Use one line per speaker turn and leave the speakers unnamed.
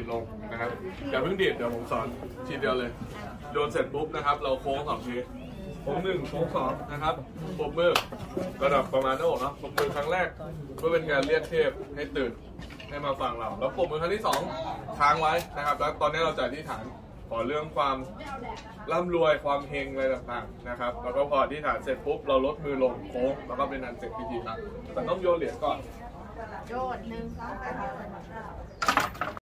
ลงนะครับอย่าเพิ่งดีดเดี๋ยวผมสอนทีเดียวเลยโยนเสร็จปุ๊บนะครับเราโค้ง2 ทีโค้ง1โค้ง2นะครับปรบมือระดับประมาณหน้าอกนะปรบมือครั้งแรกเพื่อเป็นการเรียกเทพให้ตื่นให้มาฟังเราแล้วปรบมือครั้งที่2ค้างไว้นะครับแล้วตอนนี้เราจะอธิษฐานขอเรื่องความร่ำรวยความเฮงอะไรต่างๆนะครับแล้วก็พออธิษฐานเสร็จปุ๊บเราลดมือลงโค้งแล้วก็เป็นอันเสร็จพิธีครับแต่ต้องโยนเหรียญก่อน
โยน1 2 3